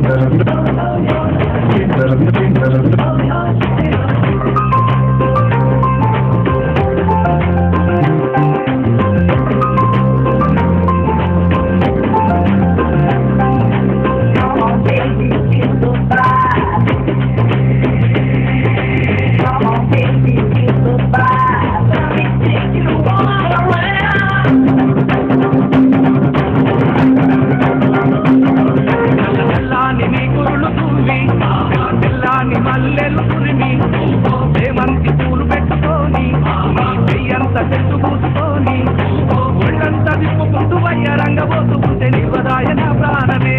మల్లెలు పురిమి దేవంతి పూలు పెట్టుకొని పెయ్యంత చెట్టు పూసుకొని ఒళ్ళంతా విప్పుకుంటూ వయ్యారంగబోతూ ఉంటే నివదాయన ప్రాణమే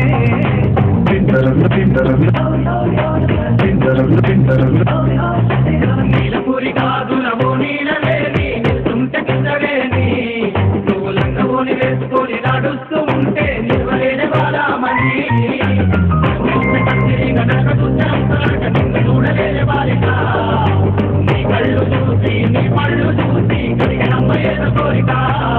నీలపూరి కాదులవో నీలవేని నిలుతుంటే కిందవేని నువ్వు లంగవోని వేసుకొని నడుస్తూ ఉంటే నిలవలేని బాలామణి చూడలేని బాలిక నీ కళ్ళు చూసి నీ పళ్ళు చూసి కలిగినమ్మ ఏదో కోరిక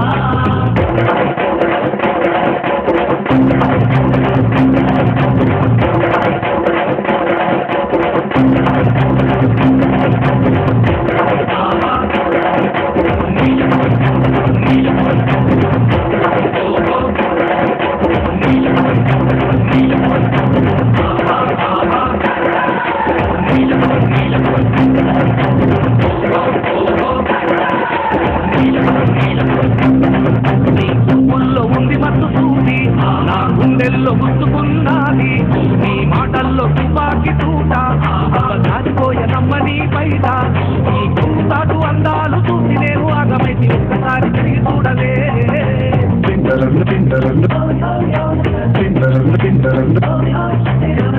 ఉంది మత్తు చూసి నా గుండెల్లో గుర్తుకున్నది నీ మాటల్లో తుపాకి తూట దాచిపోయే నమ్మని బయట నీ గుంటాటు అందాలు చూసి నేను ఆగమైతే ఒక్కసారి తిరిగి చూడలే